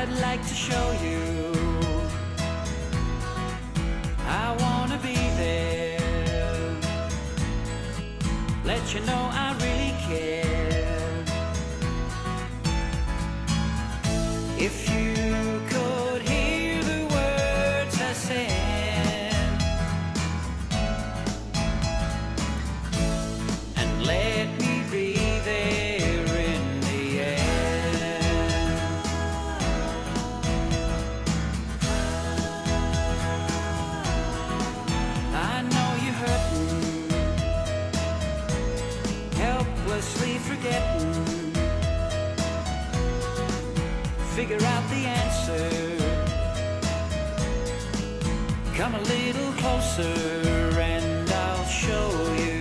I'd like to show you I wanna be there, let you know I really care. If you could hear the words I said and let me be there in the end. I know you're hurting, helplessly forgetting, figure out the answer, come a little closer and I'll show you.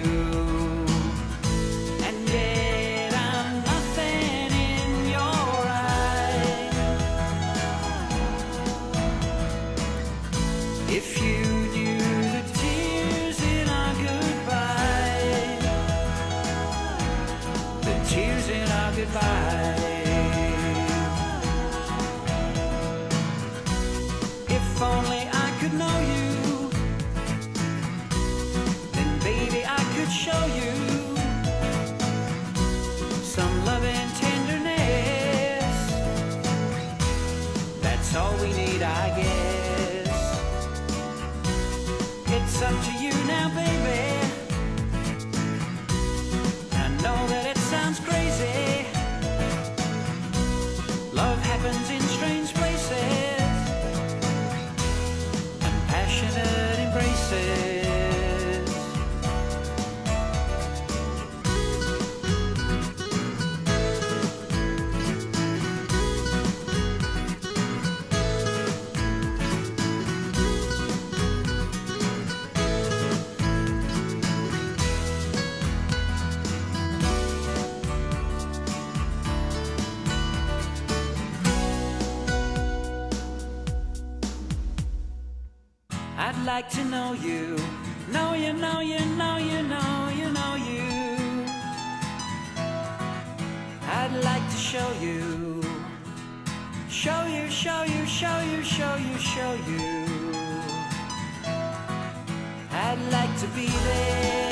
And yet I'm nothing in your eyes. If you knew the tears in our goodbye, the tears in our goodbye. If only I could know you, then baby I could show you some love and tenderness. That's all we need, I guess. It's up to you now, baby. I know that it sounds crazy. Love happens in strange places, passionate embraces. I'd like to know you, know you, know you, know you, know you, know you. I'd like to show you, show you, show you, show you, show you, show you. I'd like to be there.